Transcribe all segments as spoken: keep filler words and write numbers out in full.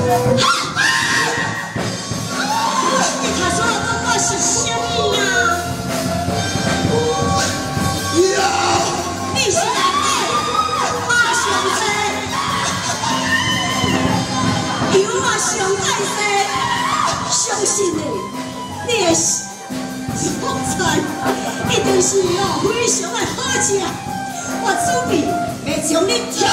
是哦，非常的好食，我准备要将你跳。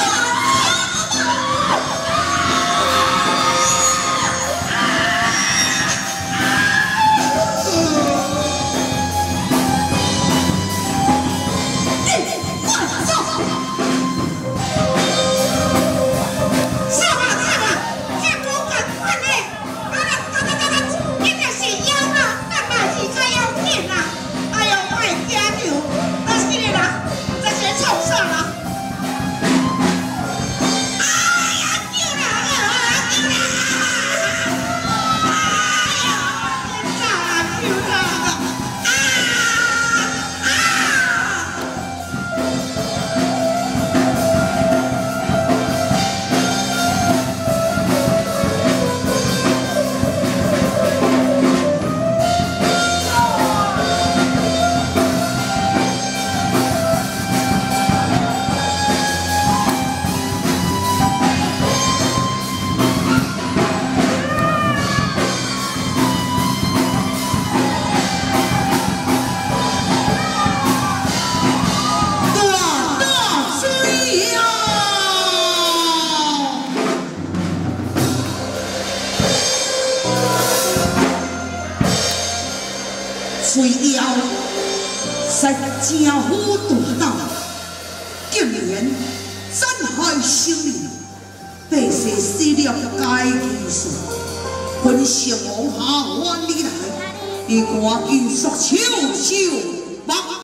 虽要实正好大道，竟然残害生命，百世死了该其数。本城王下万里来，你赶紧束手手绑。